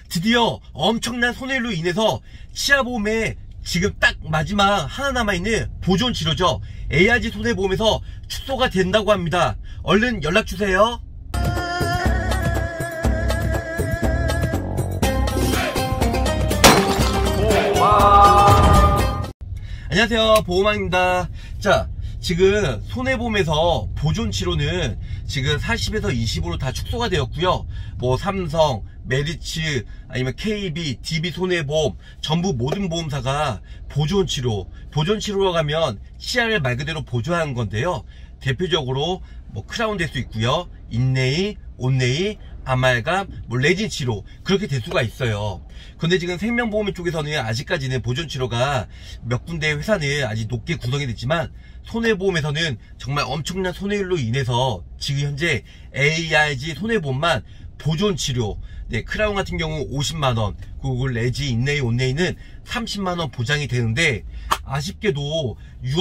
드디어 엄청난 손해로 인해서 치아보험에 지금 딱 마지막 하나 남아있는 보존치료죠. ARG 손해보험에서 축소가 된다고 합니다. 얼른 연락주세요. 안녕하세요, 보험왕입니다. 자, 지금 손해보험에서 보존치료는 지금 40에서 20으로 다 축소가 되었고요. 뭐 삼성, 메리츠, 아니면 KB, DB손해보험 전부 모든 보험사가 보존치료라고 하면 치아를 말 그대로 보존하는 건데요. 대표적으로 뭐 크라운 될 수 있고요, 인네이, 온네이, 아말감, 뭐 레진 치료, 그렇게 될 수가 있어요. 근데 지금 생명보험 쪽에서는 아직까지는 보존치료가 몇 군데 회사는 아직 높게 구성이 됐지만, 손해보험에서는 정말 엄청난 손해율로 인해서 지금 현재 ARG 손해보험만 보존치료, 네, 크라운 같은 경우 50만원, 그리고 레지, 인네이, 온네이는 30만원 보장이 되는데, 아쉽게도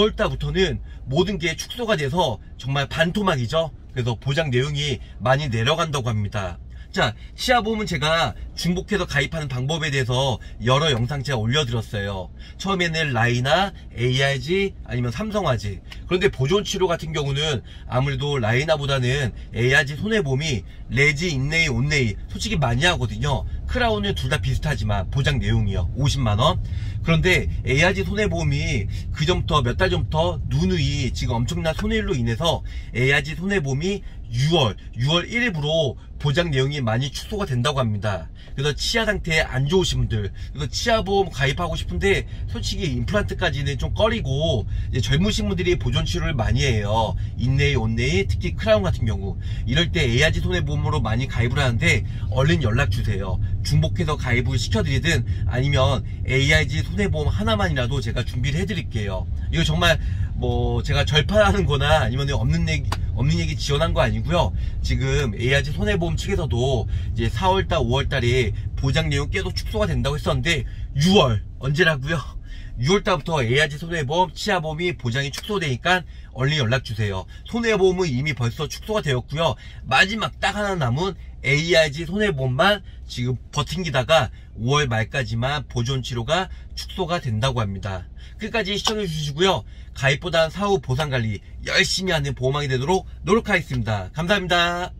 6월달부터는 모든 게 축소가 돼서 정말 반토막이죠. 그래서 보장 내용이 많이 내려간다고 합니다. 자, 치아보험은 제가 중복해서 가입하는 방법에 대해서 여러 영상 제가 올려드렸어요. 처음에는 라이나, ARG, 아니면 삼성화재. 그런데 보존치료 같은 경우는 아무래도 라이나보다는 ARG 손해보험이 레지, 인네이, 온네이 솔직히 많이 하거든요. 크라운은 둘 다 비슷하지만 보장 내용이요, 50만원. 그런데 ARG 손해보험이 그 전부터 몇 달 전부터 누누이 지금 엄청난 손해율로 인해서 ARG 손해보험이 6월 1일부로 보장 내용이 많이 축소가 된다고 합니다. 그래서 치아 상태 안 좋으신 분들, 그래서 치아보험 가입하고 싶은데 솔직히 임플란트까지는 좀 꺼리고 이제 젊으신 분들이 보존치료를 많이 해요. 인네이, 온네이, 특히 크라운 같은 경우. 이럴 때 ARG 손해보험으로 많이 가입을 하는데 얼른 연락주세요. 중복해서 가입을 시켜드리든 아니면 ARG 손해보험 하나만이라도 제가 준비를 해드릴게요. 이거 정말 뭐 제가 절판하는 거나 아니면 없는 얘기 지원한 거 아니고요. 지금 ARG 손해보험 측에서도 이제 4월달 5월달에 보장 내용 계속 축소가 된다고 했었는데 6월 언제라고요? 6월달부터 ARG 손해보험, 치아보험이 보장이 축소되니까 얼른 연락주세요. 손해보험은 이미 벌써 축소가 되었고요. 마지막 딱 하나 남은 ARG 손해보험만 지금 버팅기다가 5월 말까지만 보존치료가 축소가 된다고 합니다. 끝까지 시청해 주시고요. 가입보단 사후 보상관리 열심히 하는 보험왕이 되도록 노력하겠습니다. 감사합니다.